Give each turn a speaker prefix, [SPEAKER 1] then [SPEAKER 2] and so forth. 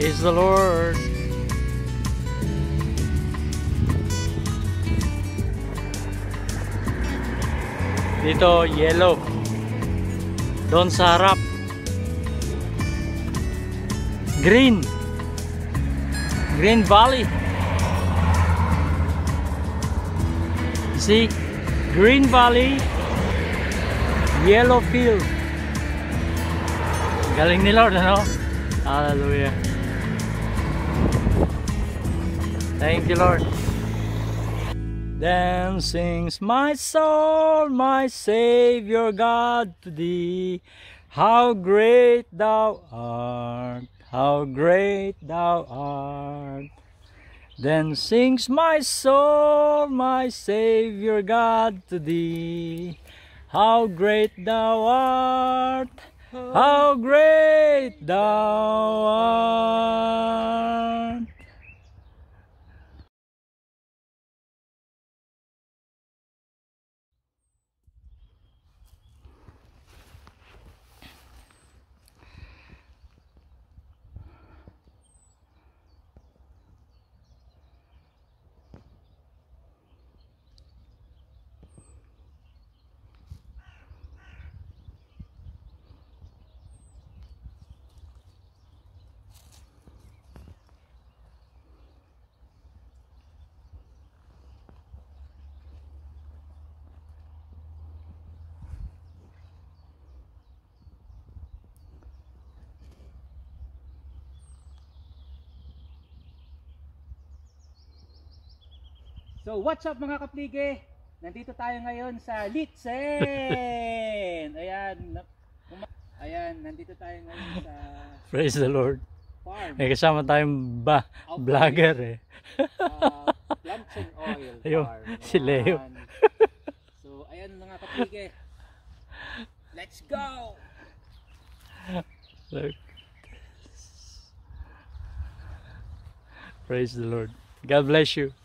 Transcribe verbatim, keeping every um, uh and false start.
[SPEAKER 1] Praise the Lord. Dito yellow. Doon sa harap green. Green Valley. See? Green Valley, yellow field. Galing ni Lord, ano? Hallelujah. Thank you, Lord. Then sings my soul, my Savior God to thee. How great thou art, how great thou art. Then sings my soul, my Savior God to thee. How great thou art, how great thou art.
[SPEAKER 2] So what's up mga kaplige? Nandito tayo ngayon sa Litsen. Ayan. Ayan, nandito tayo ngayon sa
[SPEAKER 1] Praise the Lord.
[SPEAKER 2] farm.
[SPEAKER 1] May kasama tayong ba vlogger eh.
[SPEAKER 2] Uh, plantain oil
[SPEAKER 1] Ayun,
[SPEAKER 2] farm.
[SPEAKER 1] si Leo.
[SPEAKER 2] Ayan. So ayan mga kaplige. Let's go!
[SPEAKER 1] Look. Praise the Lord. God bless you.